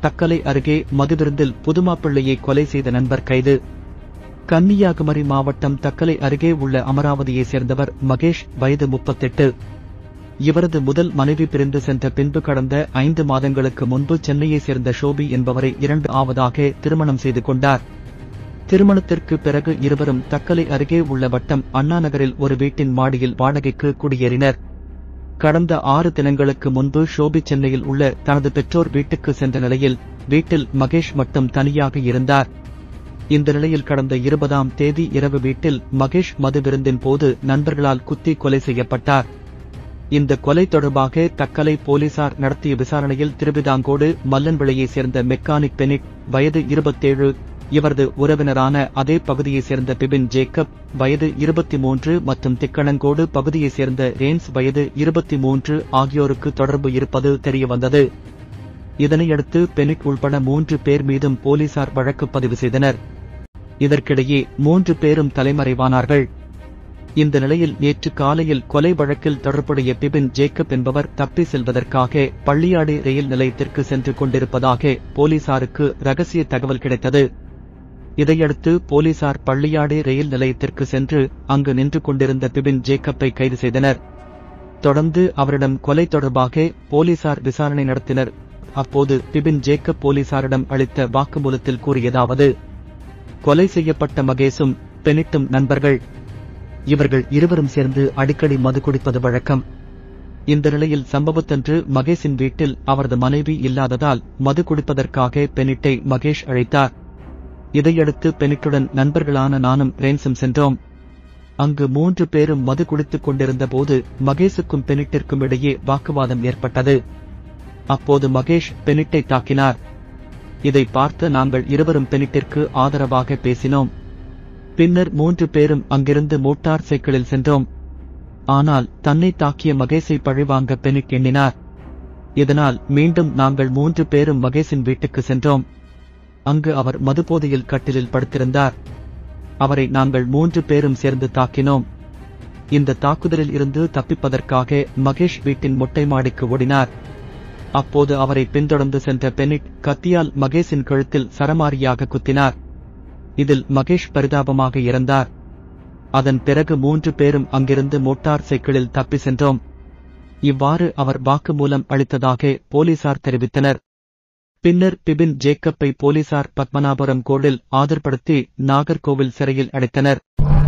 தக்கலை அருகே மதுவிருந்தில் புதுமாப்பிள்ளையை கொலை செய்த நண்பர் கைது. கன்னியாகுமரி மாவட்டம் தக்கலை அருகே உள்ள அமராவதியை சேர்ந்தவர் மகேஷ், வயது 38. இவரது முதல் மனைவி பிரிந்து சென்ற பின்பு கடந்த 5 மாதங்களுக்கு முன்பு சென்னையை சேர்ந்த ஷோபி என்பவரை 2வது திருமணம் செய்து கொண்டார். திருமணத்திற்கு பிறகு இருவரும் தக்கலை அருகே உள்ள வட்டம் அண்ணா நகரில் ஒரு வீட்டின் மாடியில் வாடகைக்கு குடியேறினர். கடந்த 6 தினங்களுக்கு முன்பு ஷோபி சென்னையில் உள்ள தனது பெற்றோர் வீட்டுக்கு சென்ற நிலையில் வீட்டில் மகேஷ் மட்டும் தனியாக இருந்தார். இந்த நிலையில் கடந்த 20ஆம் தேதி இரவு வீட்டில் மகேஷ் மது விருந்தின் போது நண்பர்களால் குத்தி கொலை செய்யப்பட்டார். இந்த கொலை தொடர்பாக தக்கலை போலீசார் நடத்திய விசாரணையில் திருவிதாங்கோடு மல்லன்விளையைச் சேர்ந்த மெக்கானிக் பெனிட், வயது 27, இவரது உறவினரான அதே பகுதியைச் சேர்ந்த பிபின் ஜேக்கப், வயது 23 மற்றும் திக்கணங்கோடு பகுதியைச் சேர்ந்த ரேன்ஸ், வயது 23 ஆகியோருக்கு தொடர்பு இருப்பது தெரியவந்தது. இதனையடுத்து பெனிட் உள்பட 3 பேர் மீதும் போலீசார் வழக்கு பதிவு செய்தனர். இதற்கிடையே 3 பேரும் தலைமறைவானார்கள். இந்த நிலையில் நேற்று காலையில் கொலை வழக்கில் தொடர்புடைய பிபின் ஜேக்கப் என்பவர் தப்பி செல்வதற்காக பள்ளியாடி ரயில் நிலையத்திற்கு சென்று கொண்டிருப்பதாக போலீசாருக்கு ரகசிய தகவல் கிடைத்தது. இதையடுத்து போலீசார் பள்ளியாடி ரயில் நிலையத்திற்கு சென்று அங்கு நின்று கொண்டிருந்த பிபின் ஜேக்கப்பை கைது செய்தனர். தொடர்ந்து அவரிடம் கொலை தொடர்பாக போலீசார் விசாரணை நடத்தினர். அப்போது பிபின் ஜேக்கப் போலீசாரிடம் அளித்த வாக்குமூலத்தில் கூறியதாவது: கொலை செய்யப்பட்ட மகேஷும் பெனிட்டும் நண்பர்கள். இவர்கள் இருவரும் சேர்ந்து அடிக்கடி மது குடிப்பது வழக்கம். இந்த நிலையில் சம்பவத்தன்று மகேஷின் வீட்டில் அவரது மனைவி இல்லாததால் மது குடிப்பதற்காக பெனிட்டை மகேஷ் அழைத்தார். இதையடுத்து பெனிட்டுடன் நண்பர்களான நானும் ரேன்ஸும் சென்றோம். அங்கு 3 பேரும் மது குடித்துக் கொண்டிருந்த போது மகேஷுக்கும் பெனிட்டிற்கும் இடையே வாக்குவாதம் ஏற்பட்டது. அப்போது மகேஷ் பெனிட்டை தாக்கினார். இதை பார்த்த நாங்கள் இருவரும் பெனிட்டிற்கு ஆதரவாக பேசினோம். பின்னர் 3 பேரும் அங்கிருந்து மோட்டார் சைக்கிளில் சென்றோம். ஆனால் தன்னை தாக்கிய மகேஷை பழிவாங்க பெனிட் எண்ணினார். இதனால் மீண்டும் நாங்கள் 3 பேரும் மகேஷின் வீட்டுக்கு சென்றோம். அங்கு அவர் மதுபோதையில் கட்டிலில் படுத்திருந்தார். அவரை நாங்கள் 3 பேரும் சேர்ந்து தாக்கினோம். இந்த தாக்குதலில் இருந்து தப்பிப்பதற்காக மகேஷ் வீட்டின் மொட்டை மாடிக்கு ஓடினார். அப்போது அவரை பின்தொடர்ந்து சென்ற பெனிட் கத்தியால் மகேஷின் கழுத்தில் சரமாரியாக குத்தினார். இதில் மகேஷ் பரிதாபமாக இறந்தார். அதன் பிறகு 3 பேரும் அங்கிருந்து மோட்டார் சைக்கிளில் தப்பி சென்றோம். இவ்வாறு அவர் வாக்குமூலம் அளித்ததாக போலீசார் தெரிவித்தனர். பின்னர் பிபின் ஜேக்கப்பை போலீசார் பத்மநாபபுரம் கோர்ட்டில் ஆஜர்படுத்தி நாகர்கோவில் சிறையில் அடைத்தனர்.